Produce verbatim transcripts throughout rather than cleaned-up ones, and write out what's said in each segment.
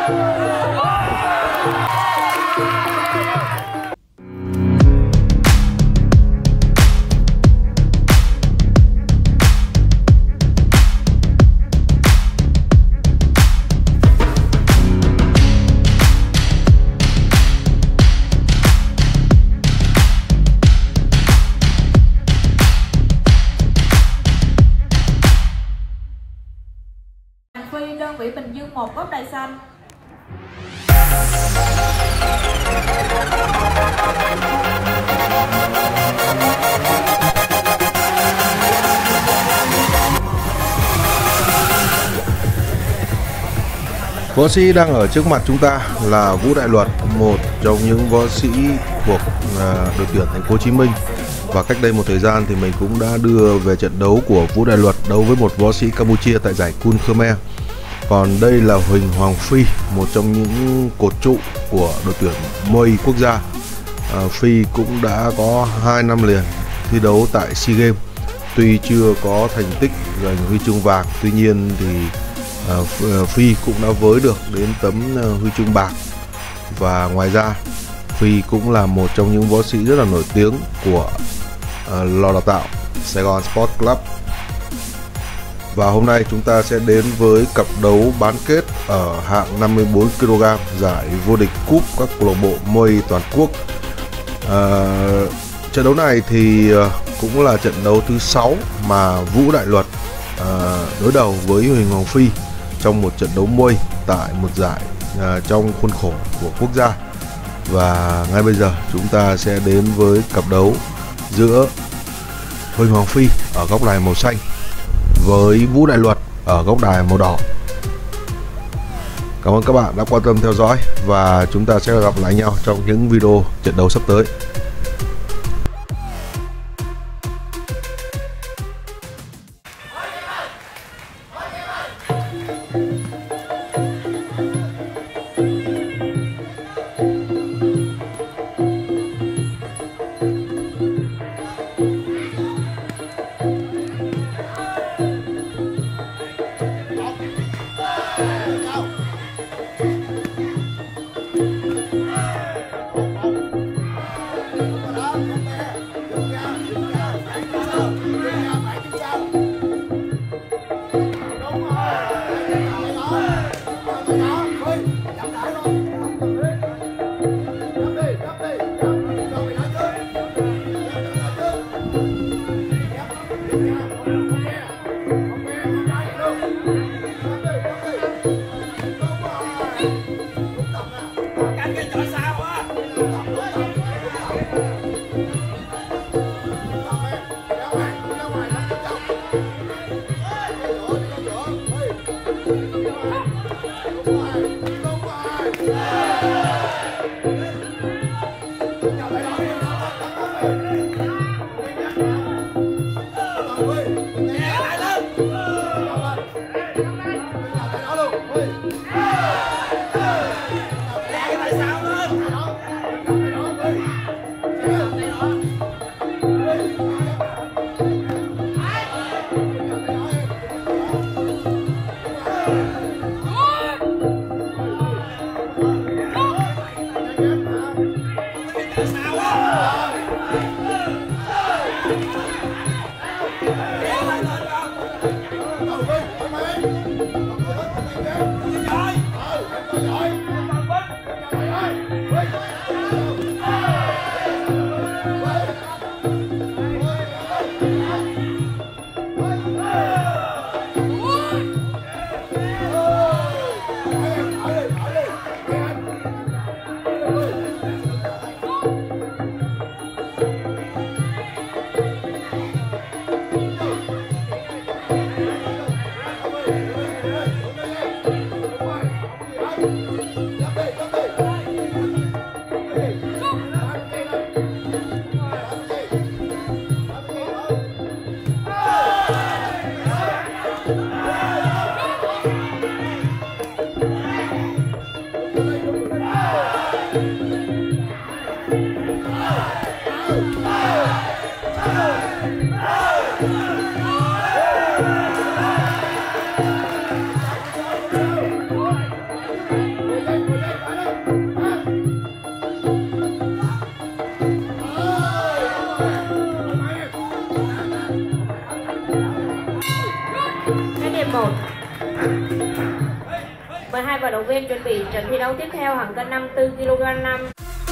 Phi đơn vị Bình Dương một góc đài xanh. Võ sĩ đang ở trước mặt chúng ta là Vũ Đại Luật, một trong những võ sĩ thuộc đội tuyển Thành phố Hồ Chí Minh. Và cách đây một thời gian thì mình cũng đã đưa về trận đấu của Vũ Đại Luật đấu với một võ sĩ Campuchia tại giải Kun Khmer. Còn đây là Huỳnh Hoàng Phi, một trong những cột trụ của đội tuyển Muay quốc gia. à, Phi cũng đã có hai năm liền thi đấu tại SEA Games. Tuy chưa có thành tích giành huy chương vàng, tuy nhiên thì à, Phi cũng đã với được đến tấm huy chương bạc. Và ngoài ra Phi cũng là một trong những võ sĩ rất là nổi tiếng của uh, lò đào tạo Sài Gòn Sport Club. Và hôm nay chúng ta sẽ đến với cặp đấu bán kết ở hạng năm mươi tư ki lô gam giải vô địch cúp các câu lạc bộ Muay toàn quốc. Uh, trận đấu này thì uh, cũng là trận đấu thứ sáu mà Vũ Đại Luật uh, đối đầu với Huỳnh Hoàng Phi trong một trận đấu Muay tại một giải uh, trong khuôn khổ của quốc gia. Và ngay bây giờ chúng ta sẽ đến với cặp đấu giữa Huỳnh Hoàng Phi ở góc đài màu xanh với Vũ Đại Luật ở góc đài màu đỏ. Cảm ơn các bạn đã quan tâm theo dõi và chúng ta sẽ gặp lại nhau trong những video trận đấu sắp tới. Thank you. Mời hai vận động viên chuẩn bị trận thi đấu tiếp theo, hạng cân năm mươi tư ki lô gam nam.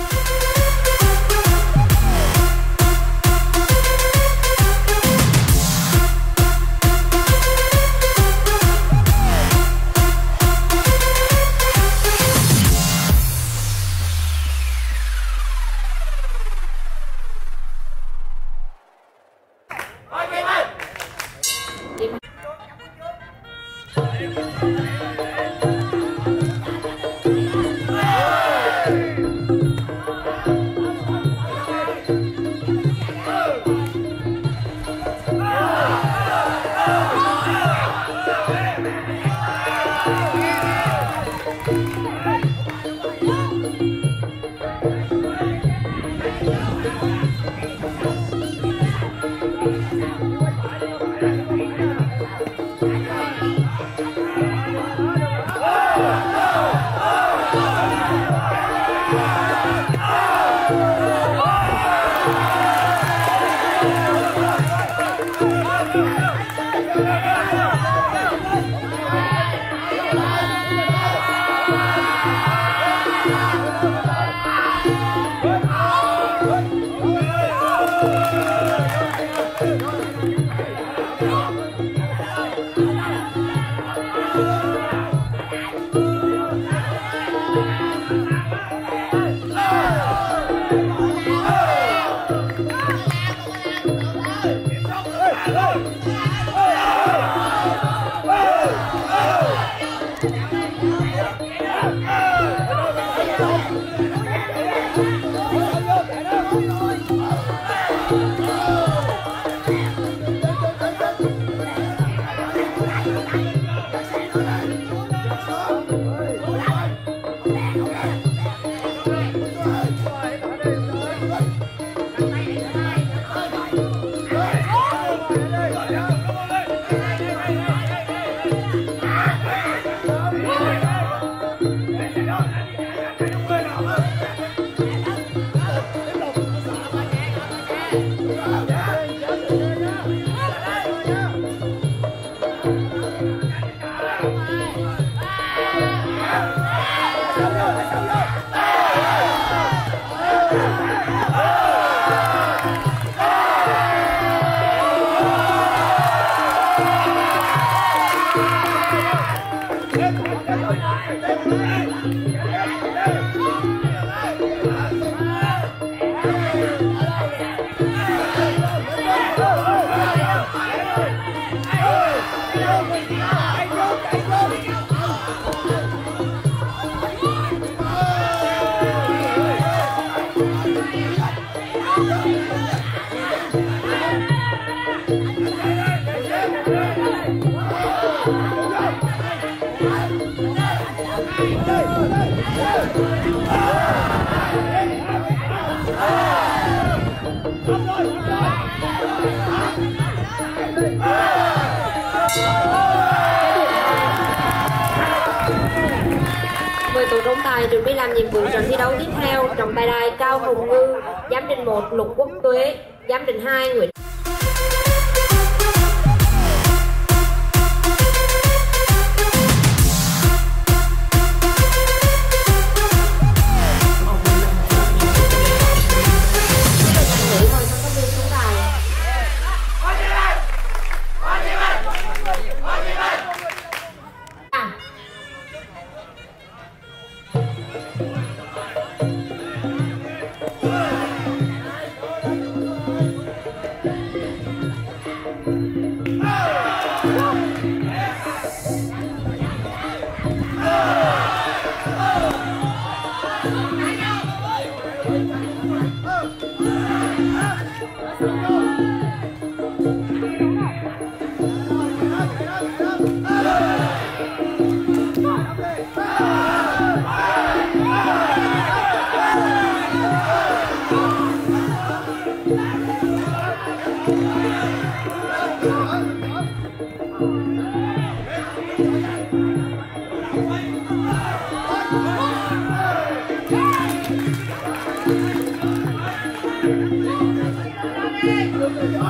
Mời tổ trọng tài chuẩn bị làm nhiệm vụ trận thi đấu tiếp theo. Trọng tài đài Cao Hồng Ngư, giám định một Lục Quốc Tuế, giám định hai Nguyễn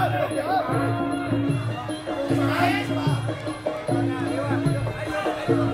Hãy subscribe cho kênh Ghiền Mì Gõ để không bỏ lỡ những video hấp dẫn.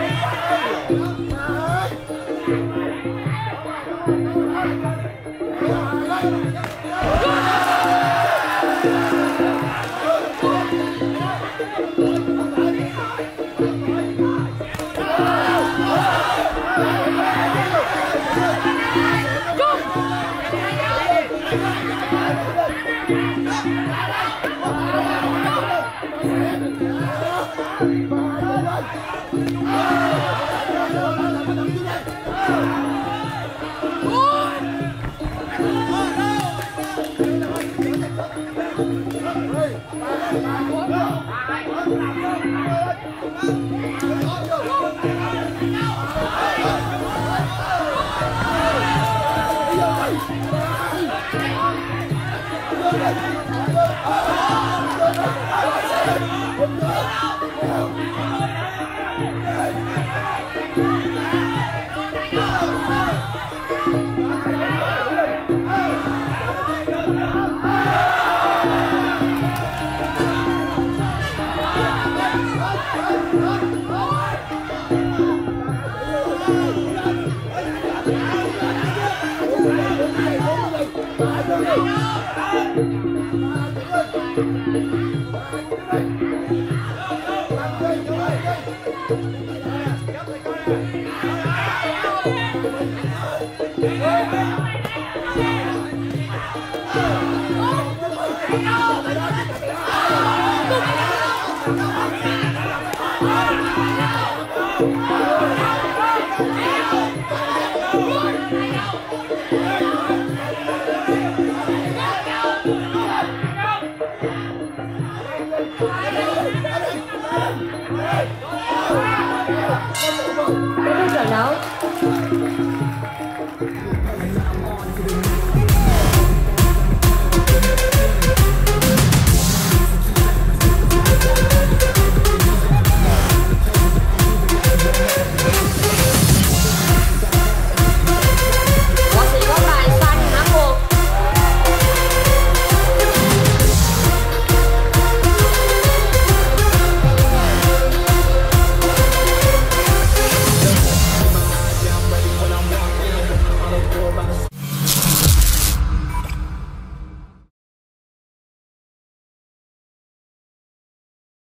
Kết thúc trận đấu.